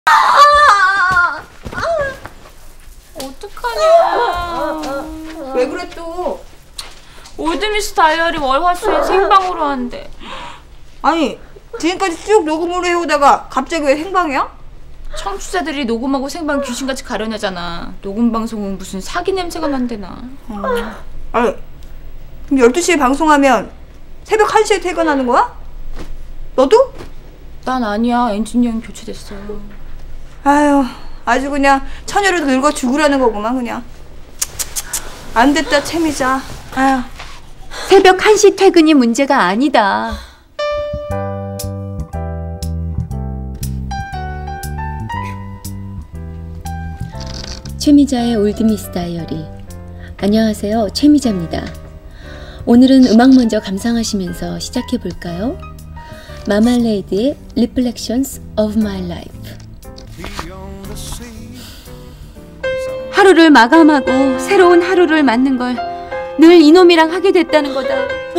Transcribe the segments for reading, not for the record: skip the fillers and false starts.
어떡하냐. 왜 그래 또? 올드미스 다이어리 월화수에 생방으로 하는데. 아니 지금까지 쭉 녹음으로 해오다가 갑자기 왜 생방이야? 청취자들이 녹음하고 생방 귀신같이 가려내잖아. 녹음 방송은 무슨 사기 냄새가 난대나. 아니 그럼 12시에 방송하면 새벽 1시에 퇴근하는 거야? 너도? 난 아니야. 엔지니어는 교체됐어. 아유 아주 그냥 처녀로 늙어 죽으라는 거구만 그냥. 안 됐다 채미자. 아유. 새벽 1시 퇴근이 문제가 아니다. 최미자의 올드미스 다이어리. 안녕하세요, 최미자입니다. 오늘은 음악 먼저 감상하시면서 시작해볼까요? 마말레이드의 Reflections of My Life. 하루를 마감하고 새로운 하루를 맞는 걸 늘 이놈이랑 하게 됐다는 거다.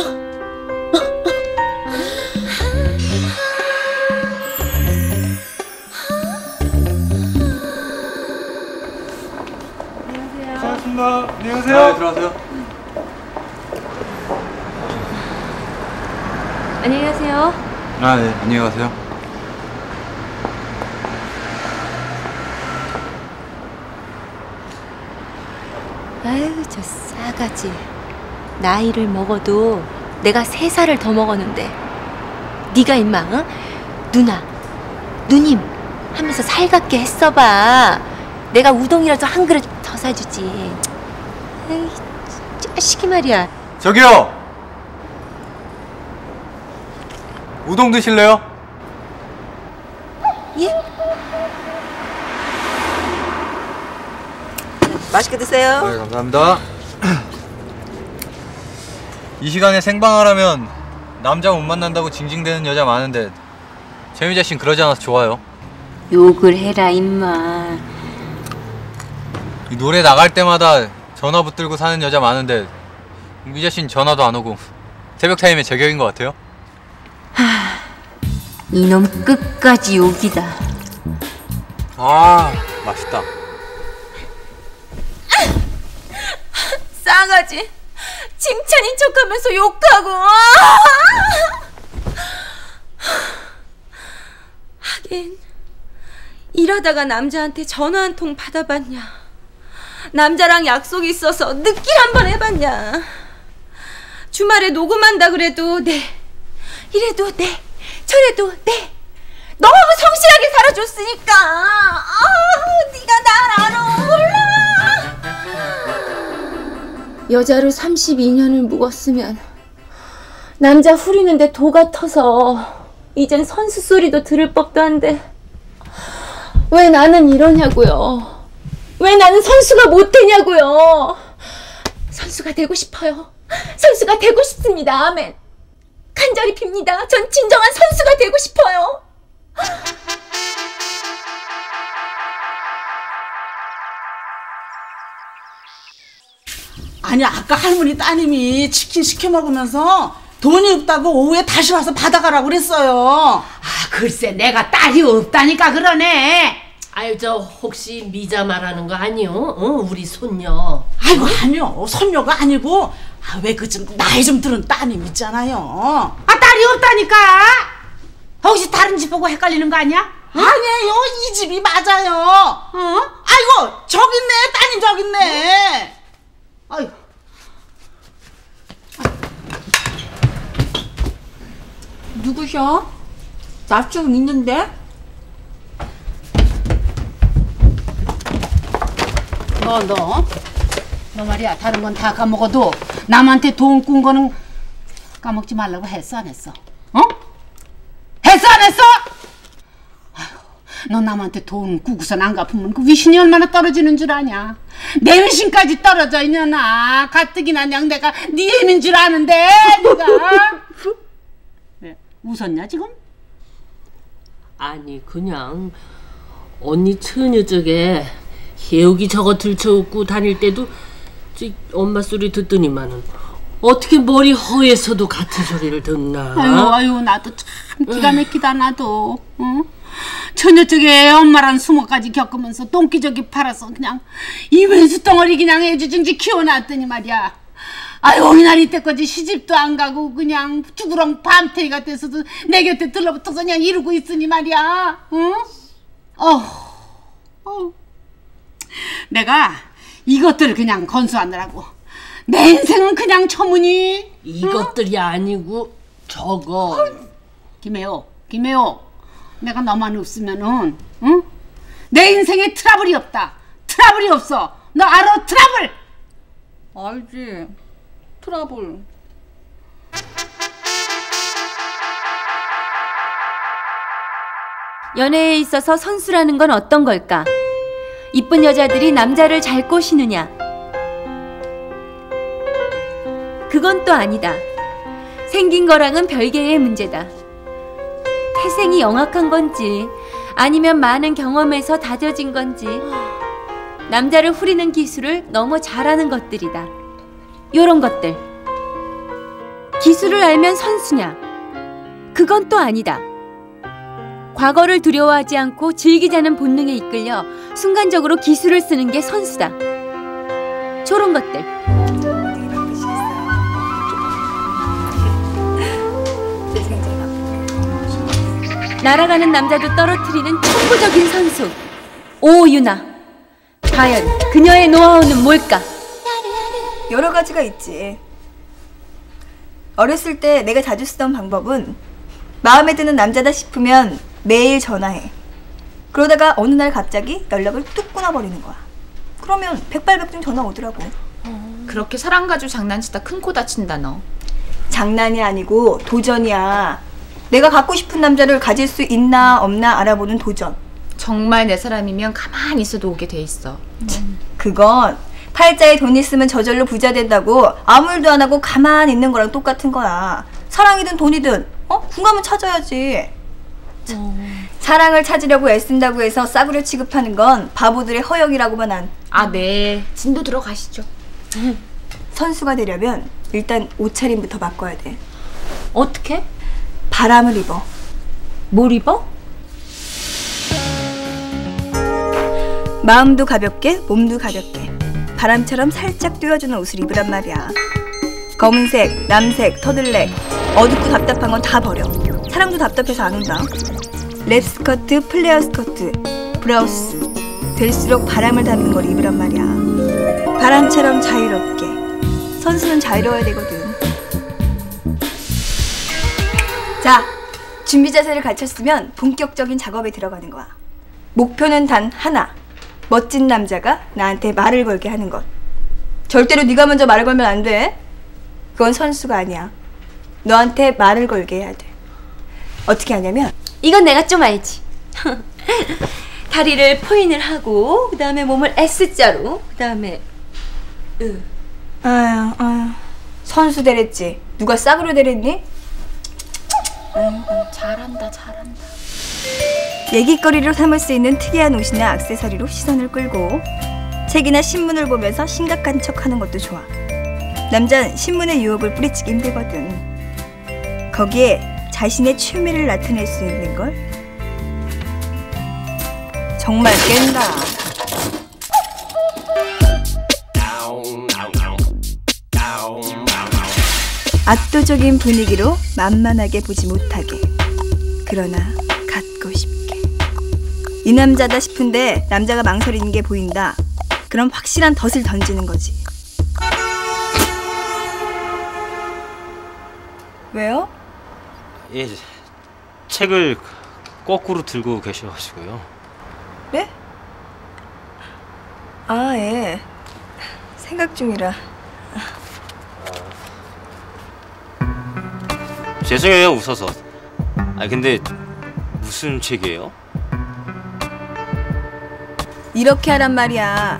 반갑습니다. 안녕하세요. 네, 들어가세요. 안녕히 가세요. 아, 네, 안녕히 가세요. 아유, 저 싸가지. 나이를 먹어도 내가 3살을 더 먹었는데 네가 임마, 어? 누나, 누님 하면서 살갑게 했어봐. 내가 우동이라도 한 그릇 더 사주지. 에이, 자식이 말이야. 저기요! 우동 드실래요? 예? 맛있게 드세요. 네, 감사합니다. 이 시간에 생방하라면 남자 못 만난다고 징징대는 여자 많은데 최미자 씨는 그러지 않아서 좋아요. 욕을 해라 임마. 이 노래 나갈 때마다 전화 붙들고 사는 여자 많은데 미자 씨는 전화도 안 오고 새벽 타임에 제격인 것 같아요? 이놈 끝까지 욕이다. 아, 맛있다. 싸가지. 칭찬인 척하면서 욕하고. 하긴 일하다가 남자한테 전화 한 통 받아봤냐. 남자랑 약속이 있어서 늦길 한번 해봤냐. 주말에 녹음한다 그래도 네, 이래도 네, 저래도 네. 너무 성실하게 살아줬으니까. 네가 날 알아. 몰라. 여자로 32년을 묵었으면 남자 후리는데 도가 터서 이젠 선수 소리도 들을 법도 한데 왜 나는 이러냐고요. 왜 나는 선수가 못 되냐고요. 선수가 되고 싶어요. 선수가 되고 싶습니다. 아멘. 간절히 빕니다. 전 진정한 선수가 되고 싶어요. 아니 아까 할머니 따님이 치킨 시켜 먹으면서 돈이 없다고 오후에 다시 와서 받아가라고 그랬어요. 아 글쎄 내가 딸이 없다니까 그러네. 아유 저 혹시 미자 말하는 거 아니요? 우리 손녀. 아이고 아니요 손녀가 아니고 왜 그 좀 나이 좀 들은 따님 있잖아요. 아 딸이 없다니까. 혹시 다른 집 보고 헷갈리는 거 아니야? 아니에요 이 집이 맞아요. 아이고 저기 있네 따님 저기 있네. 아이고. 누구셔? 나 좀 있는데? 너 말이야 다른 건 다 까먹어도 남한테 돈 꾼 거는 까먹지 말라고 했어 안 했어? 했어 안 했어? 아휴, 너 남한테 돈 꾸고선 안 갚으면 그 위신이 얼마나 떨어지는 줄 아냐? 내 위신까지 떨어져 있냐나. 가뜩이나 그냥 내가 네 애민 줄 아는데 네가. 왜 웃었냐 지금? 아니 그냥 언니 처녀 쪽에 해옥이 저거 들쳐웃고 다닐 때도 엄마 소리 듣더니만은 어떻게 머리 허에서도 같은 소리를 듣나? 아유 나도 참 기가 막히다 나도. 응? 처녀 쪽에 엄마랑 수모까지 겪으면서 똥기저귀 팔아서 그냥 이 왼수 덩어리 그냥 애주중지 키워놨더니 말이야. 아유 이날 이때까지 시집도 안 가고 그냥 쭈구렁 밤탱이가 돼서도 내 곁에 들러붙어서 그냥 이러고 있으니 말이야. 응? 내가 이것들을 그냥 건수하느라고 내 인생은 그냥 처무니. 이것들이 아니고 저거. 김혜호 내가 너만 없으면은 응? 내 인생에 트러블이 없다. 트러블이 없어. 너 알아? 트러블. 알지. 트러블. 연애에 있어서 선수라는 건 어떤 걸까? 이쁜 여자들이 남자를 잘 꼬시느냐? 그건 또 아니다. 생긴 거랑은 별개의 문제다. 태생이 영악한 건지 아니면 많은 경험에서 다져진 건지 남자를 후리는 기술을 너무 잘하는 것들이다. 요런 것들. 기술을 알면 선수냐? 그건 또 아니다. 과거를 두려워하지 않고 즐기자는 본능에 이끌려 순간적으로 기술을 쓰는 게 선수다. 저런 것들. 날아가는 남자도 떨어뜨리는 천부적인 선수. 오유나. 과연 그녀의 노하우는 뭘까? 여러 가지가 있지. 어렸을 때 내가 자주 쓰던 방법은 마음에 드는 남자다 싶으면 매일 전화해. 그러다가 어느 날 갑자기 연락을 뚝 끊어버리는 거야. 그러면 백발백중 전화 오더라고. 그렇게 사랑 가지고 장난치다 큰 코 다친다 너. 장난이 아니고 도전이야. 내가 갖고 싶은 남자를 가질 수 있나 없나 알아보는 도전. 정말 내 사람이면 가만히 있어도 오게 돼 있어. 그건 팔자에 돈 있으면 저절로 부자 된다고 아무 일도 안 하고 가만히 있는 거랑 똑같은 거야. 사랑이든 돈이든 궁하면 찾아야지. 사랑을 찾으려고 애쓴다고 해서 싸구려 취급하는 건 바보들의 허영이라고만 한. 아, 네. 진도 들어가시죠. 선수가 되려면 일단 옷차림부터 바꿔야 돼. 어떻게? 바람을 입어. 뭘 입어? 마음도 가볍게 몸도 가볍게 바람처럼 살짝 뛰어주는 옷을 입으란 말이야. 검은색, 남색, 터들넥 어둡고 답답한 건 다 버려. 사랑도 답답해서 안 온다. 랩 스커트, 플레어 스커트, 브라우스 될수록 바람을 담는 걸 입으란 말이야. 바람처럼 자유롭게. 선수는 자유로워야 되거든. 자, 준비 자세를 갖췄으면 본격적인 작업에 들어가는 거야. 목표는 단 하나. 멋진 남자가 나한테 말을 걸게 하는 것. 절대로 네가 먼저 말을 걸면 안 돼. 그건 선수가 아니야. 너한테 말을 걸게 해야 돼. 어떻게 하냐면 이건 내가 좀 알지. 다리를 포인을 하고 그 다음에 몸을 S자로 그 다음에 아유 선수 되랬지. 누가 싸구려 되랬니? 잘한다. 얘기거리로 삼을 수 있는 특이한 옷이나 액세서리로 시선을 끌고 책이나 신문을 보면서 심각한 척하는 것도 좋아. 남자는 신문의 유혹을 뿌리치기 힘들거든. 거기에 자신의 취미를 나타낼 수 있는 걸 정말 깬다. 압도적인 분위기로 만만하게 보지 못하게. 그러나 갖고 싶게. 이 남자다 싶은데 남자가 망설이는 게 보인다. 그럼 확실한 덫을 던지는 거지. 왜요? 예, 책을 거꾸로 들고 계셔가지고요. 네? 아, 예. 생각 중이라. 죄송해요, 웃어서. 아, 근데 무슨 책이에요? 이렇게 하란 말이야.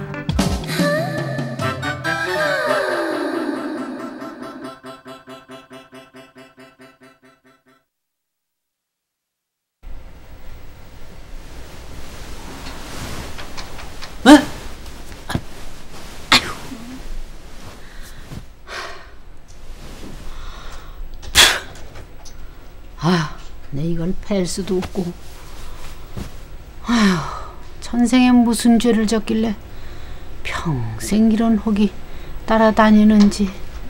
내 이걸 팰 수도 없고 선생에 무슨 죄를 졌길래 평생 이런 혹이 따라다니는지.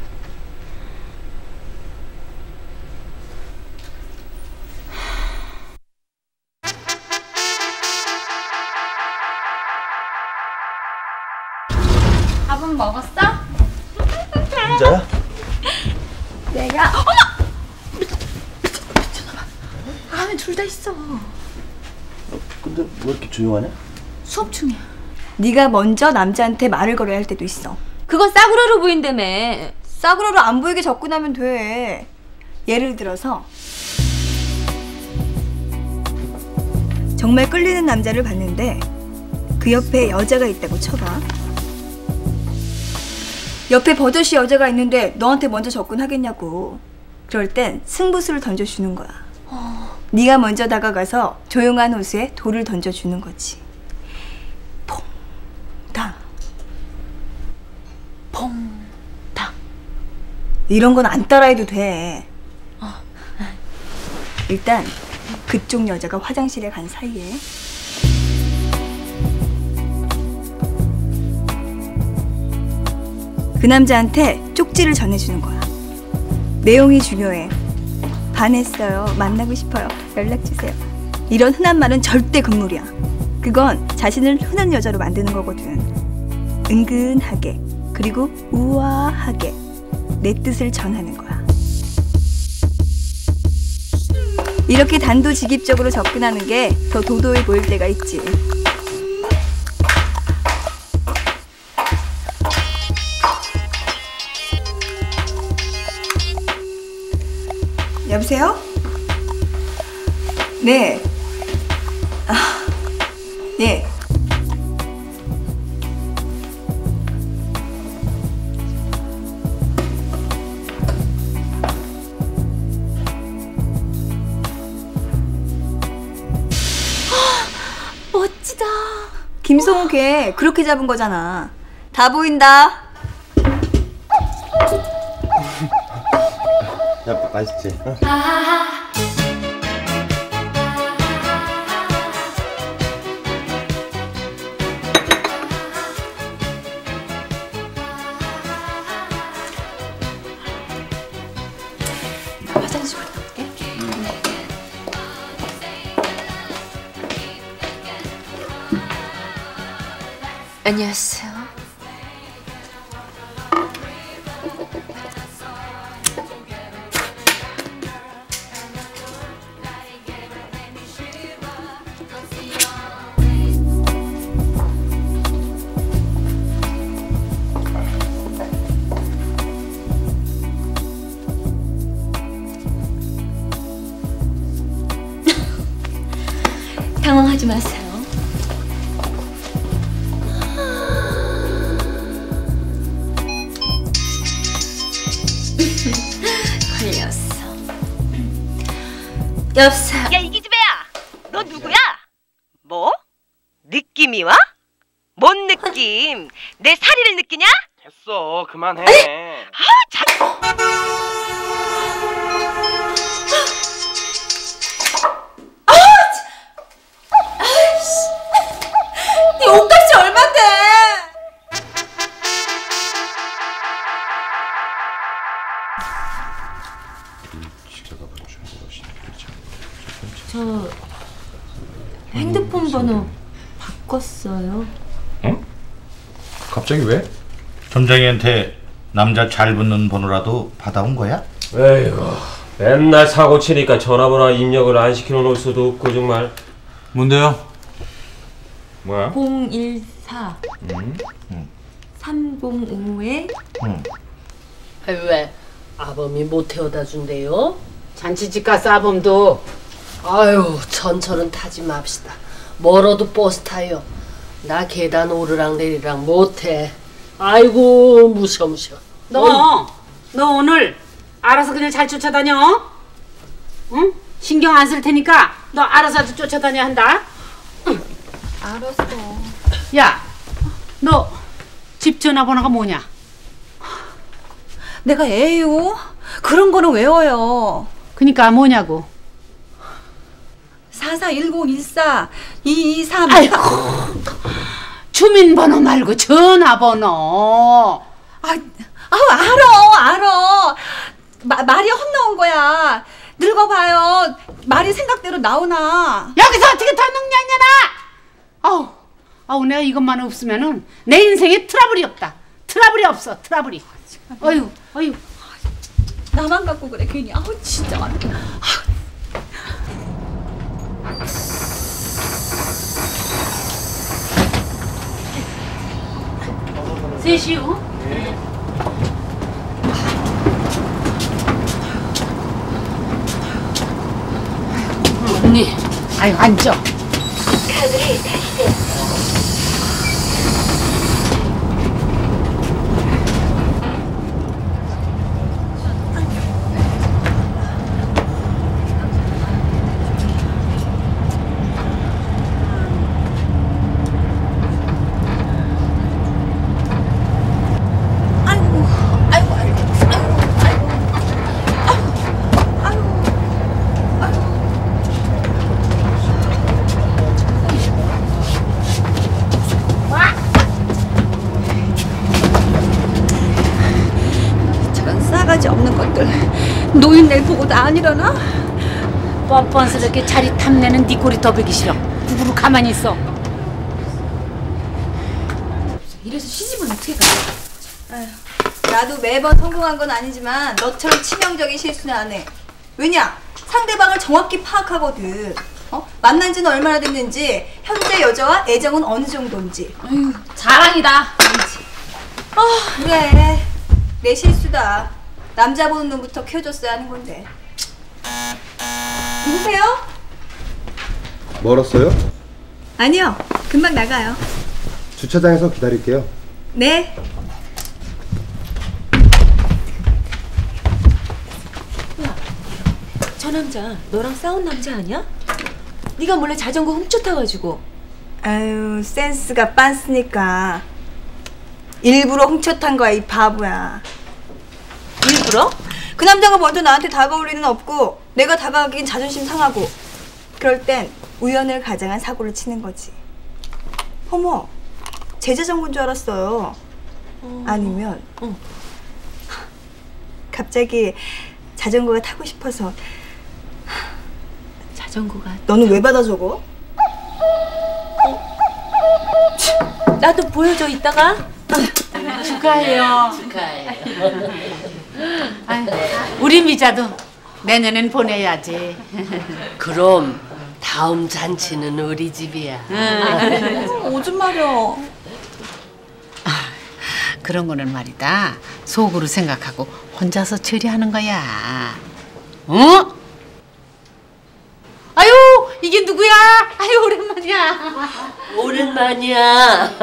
밥은 먹었어? 진짜야? 내가 어머! 미쳤나봐. 안에 둘 다 있어. 근데 왜 이렇게 조용하냐? 수업 중이야. 네가 먼저 남자한테 말을 걸어야 할 때도 있어. 그건 싸구려로 보인다며. 싸구려로 안 보이게 접근하면 돼. 예를 들어서 정말 끌리는 남자를 봤는데 그 옆에 여자가 있다고 쳐봐. 옆에 버젓이 여자가 있는데 너한테 먼저 접근하겠냐고. 그럴 땐 승부수를 던져주는 거야. 네가 먼저 다가가서 조용한 호수에 돌을 던져주는 거지. 퐁당 퐁당. 이런 건 안 따라해도 돼. 일단 그쪽 여자가 화장실에 간 사이에 그 남자한테 쪽지를 전해주는 거야. 내용이 중요해. 반했어요. 만나고 싶어요. 연락주세요. 이런 흔한 말은 절대 금물이야. 그건 자신을 흔한 여자로 만드는 거거든. 은근하게 그리고 우아하게 내 뜻을 전하는 거야. 이렇게 단도직입적으로 접근하는 게 더 도도해 보일 때가 있지. 여보세요? 네. 예. 멋지다. 김성우 걔 그렇게 잡은 거잖아. 다 보인다. 야, 맛있지? 어? 나 화장실 갔다 올게. 안녕하세요. 당황하지 마세요. 걸렸어. 여보세요. 야, 이 기집애야! 너 누구야? 뭐? 느낌이 와? 뭔 느낌? 내 사리를 느끼냐? 됐어, 그만해. 아, 자... 네 옷값이 얼만데? 저 핸드폰 번호 바꿨어요. 응? 갑자기 왜? 점장이한테 남자 잘 붙는 번호라도 받아온 거야? 에이구, 맨날 사고 치니까 전화번호 입력을 안 시켜놓을 수도 없고 정말. 뭔데요? 뭐야? 014 305에 왜? 아범이 못 태워다 준대요? 잔치집 가서 아범도 아유, 전철은 타지 맙시다. 멀어도 버스 타요. 나 계단 오르락 내리락 못해. 아이고, 무셔무셔. 너 오늘 알아서 그냥 잘 쫓아다녀. 응? 신경 안 쓸 테니까 너 알아서 쫓아다녀 한다. 알았어. 야, 너 집 전화번호가 뭐냐? 내가 애요? 그런 거는 외워요. 그니까 뭐냐고. 441014 223. 아이고, 주민번호 말고 전화번호. 알아. 말이 헛나온 거야. 늙어봐요. 말이 생각대로 나오나. 여기서 어떻게 더 늙냐냐나. 아우 내가 이것만 없으면은 내 인생에 트러블이 없다. 트러블이 없어. 트러블이. 어휴. 나만 갖고 그래 괜히. 진짜. 셋이요? 언니. 아유 앉아. 카드를 다시 대. 없는 것들 노인네를 보고도 안 일어나? 뻔뻔스럽게 자리 탐내는 네 꼴이 더 보기 싫어. 구구로 가만히 있어. 이래서 시집은 어떻게 가? 나도 매번 성공한 건 아니지만 너처럼 치명적인 실수는 안 해. 왜냐? 상대방을 정확히 파악하거든. 만난 지는 얼마나 됐는지, 현재 여자와 애정은 어느 정도인지. 자랑이다. 그래. 내 실수다. 남자 보는 눈부터 키워줬어야 하는 건데. 누구세요? 멀었어요? 아니요. 금방 나가요. 주차장에서 기다릴게요. 네. 저 남자 너랑 싸운 남자 아니야? 네가 몰래 자전거 훔쳐타가지고. 아유, 센스가 빤스니까 일부러 훔쳐탄 거야, 이 바보야. 일부러? 그 남자가 먼저 나한테 다가올 리는 없고 내가 다가가긴 자존심 상하고 그럴 땐 우연을 가장한 사고를 치는 거지. 어머, 제 자전거인 줄 알았어요. 아니면 갑자기 자전거가 타고 싶어서. 자전거가. 너는 왜 받아 저거? 나도 보여줘 이따가. 축하해요. 아유, 우리 미자도 내년엔 보내야지. 그럼 다음 잔치는 우리 집이야. 오줌 마려. 그런 거는 말이다. 속으로 생각하고 혼자서 처리하는 거야. 어? 아유, 이게 누구야? 아유, 오랜만이야. 오랜만이야.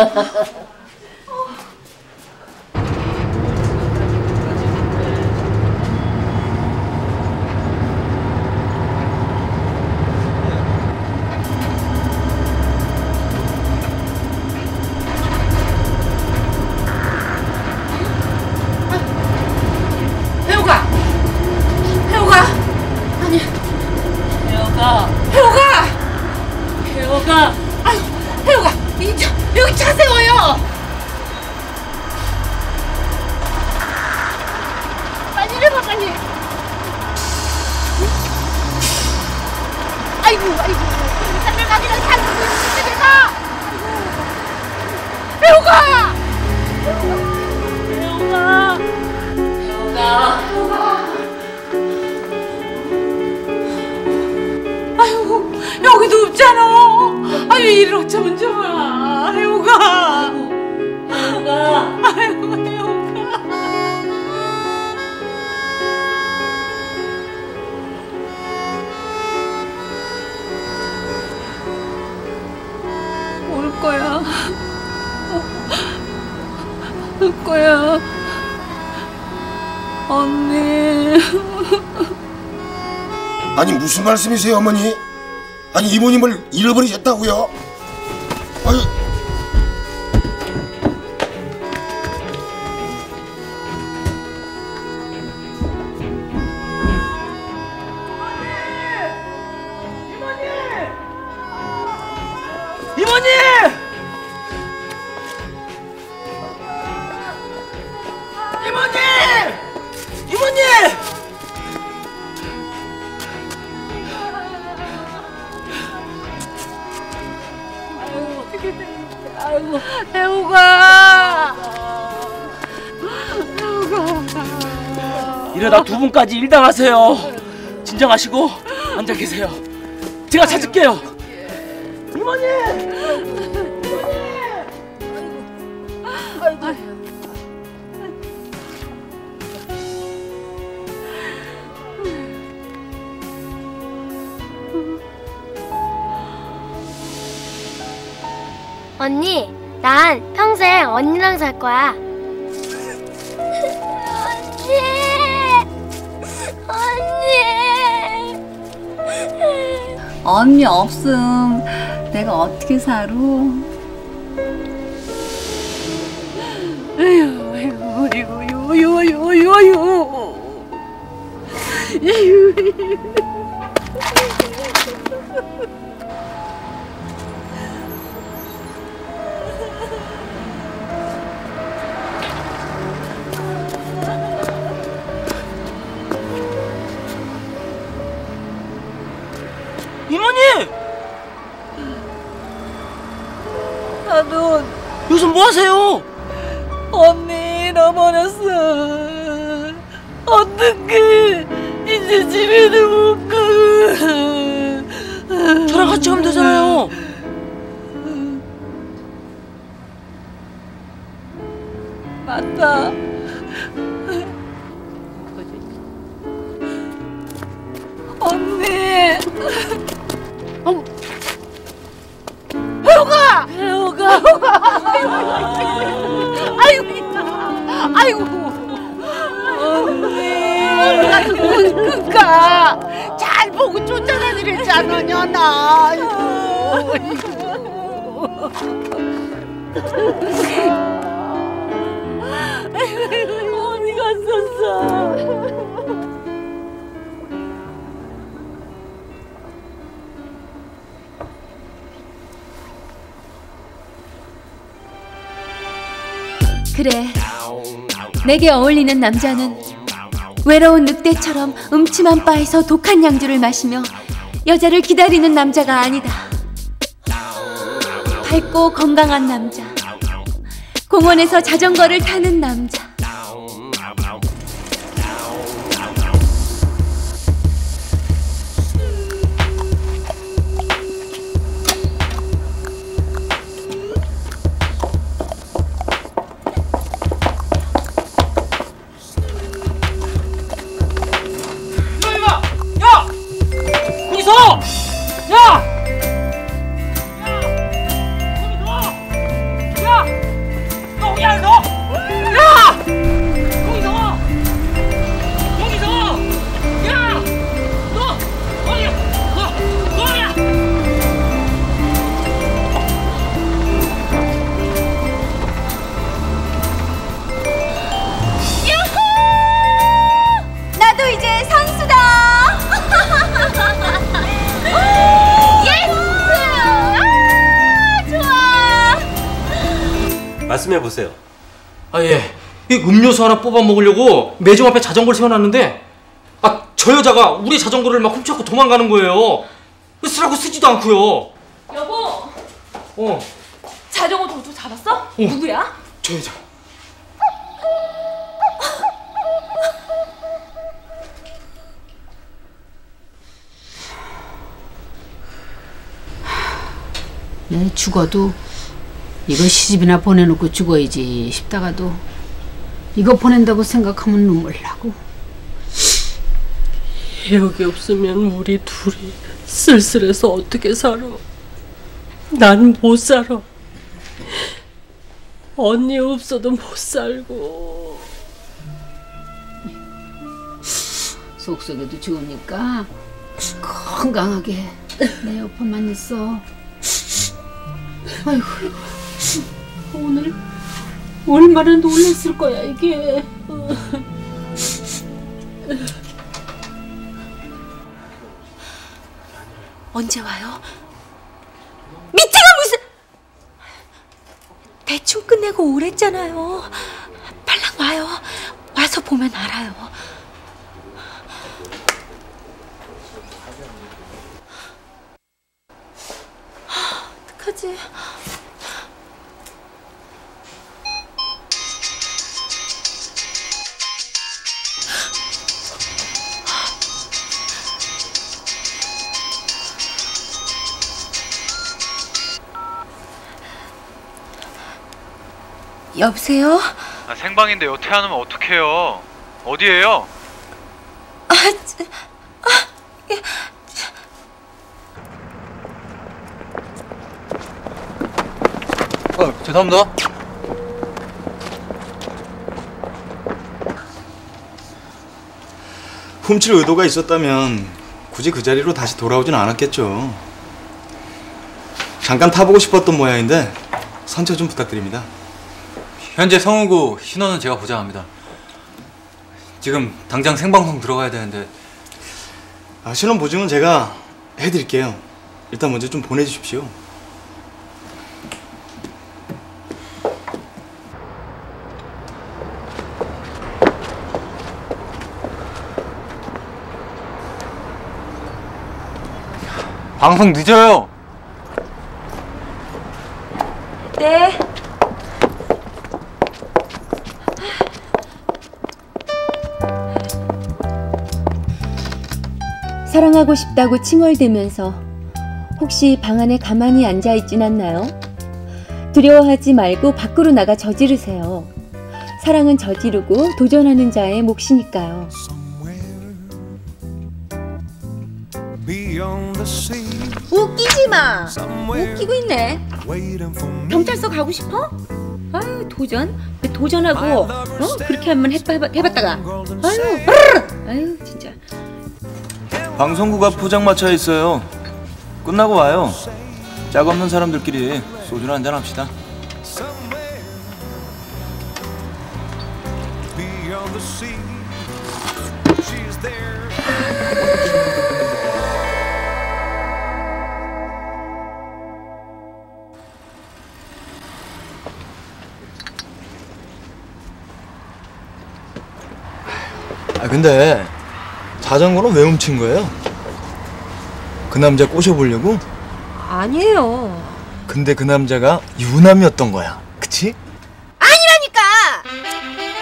여기 차 세워요. 빨리 이래봐 빨리. 아이고 산을 가기는 산을 집에가. 배우가. 아이고 여기도 없잖아. 아유 이를 어쩌면 좋아. 혜우가. 아이고 혜우가. 올 거야. 올 거야. 언니. 아니 무슨 말씀이세요 어머니? 아니 이모님을 잃어버리셨다고요? 아니 이모님! 아이고, 애호가. 이러다 두 분까지 일당하세요. 진정하시고 앉아 계세요. 제가 찾을게요. 이모님! 언니, 난 평생 언니랑 살 거야. 언니 없음 내가 어떻게 살아? 이모님! 나도 요즘 뭐 하세요? 언니 잃어버렸어. 어떡해. 이제 집에도 못 가. 저랑 같이 가면 되잖아요. 맞다. 언니. 혜호가! 혜호가. 아이고, 아이고. 언니. 우리가 그니까 잘 보고 쫓아다니랬잖아, 년아. 아이고. 어디 갔었어? 그래, 내게 어울리는 남자는 외로운 늑대처럼 음침한 바에서 독한 양주를 마시며 여자를 기다리는 남자가 아니다. 밝고 건강한 남자, 공원에서 자전거를 타는 남자. 나도 이제 선수다. 예스! 아, 좋아. 말씀해 보세요. 아, 예. 이 음료수 하나 뽑아 먹으려고 매점 앞에 자전거를 세워놨는데 저 여자가 우리 자전거를 막 훔쳐갖고 도망가는 거예요. 쓰라고 쓰지도 않고요. 여보, 어, 자전거 도둑 잡았어? 누구야? 저 여자. 내 죽어도 이거 시집이나 보내놓고 죽어야지 싶다가도 이거 보낸다고 생각하면 눈물 나고. 여기 없으면 우리 둘이 쓸쓸해서 어떻게 살아. 난 못 살아. 언니 없어도 못 살고. 속속에도 좋으니까 건강하게 내 옆에만 있어. 아이고, 오늘 얼마나 놀랐을 거야 이게. 언제 와요? 미팅은 무슨... 대충 끝내고 오랬잖아요. 빨랑 와요. 와서 보면 알아요. 어떡하지? 여보세요? 생방인데 여태 안 오면 어떡해요? 어디에요? 죄송합니다. 훔칠 의도가 있었다면 굳이 그 자리로 다시 돌아오진 않았겠죠. 잠깐 타보고 싶었던 모양인데 선처 좀 부탁드립니다. 현재 성우고 신원은 제가 보장합니다. 지금 당장 생방송 들어가야 되는데. 신원 보증은 제가 해드릴게요. 일단 먼저 좀 보내주십시오. 방송 늦어요. 네. 사랑하고 싶다고 칭얼대면서 혹시 방 안에 가만히 앉아있진 않나요? 두려워하지 말고 밖으로 나가 저지르세요. 사랑은 저지르고 도전하는 자의 몫이니까요. 웃기지 마. 웃기고 있네. 경찰서 가고 싶어? 아유 도전? 도전하고 그렇게 한번 해봤다가 아유 진짜. 방송국가 포장마차에 있어요. 끝나고 와요. 짝 없는 사람들끼리 소주나 한잔 합시다. 근데 자전거는 왜 훔친 거예요? 그 남자 꼬셔보려고? 아니에요. 근데 그 남자가 유남이었던 거야. 그치? 아니라니까.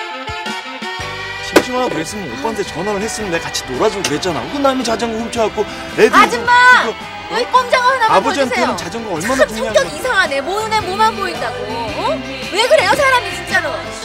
심심하고 그랬으면 오빠한테 전화를 했으면 내가 같이 놀아주고 그랬잖아. 그 남이 자전거 훔쳐갖고 애들 아줌마! 여기 꼼장어 하나만 아버지한테는 자전거 얼마나 참 성격 이상하네. 모는 애 뭐만 보인다고. 왜 그래요 사람이 진짜로.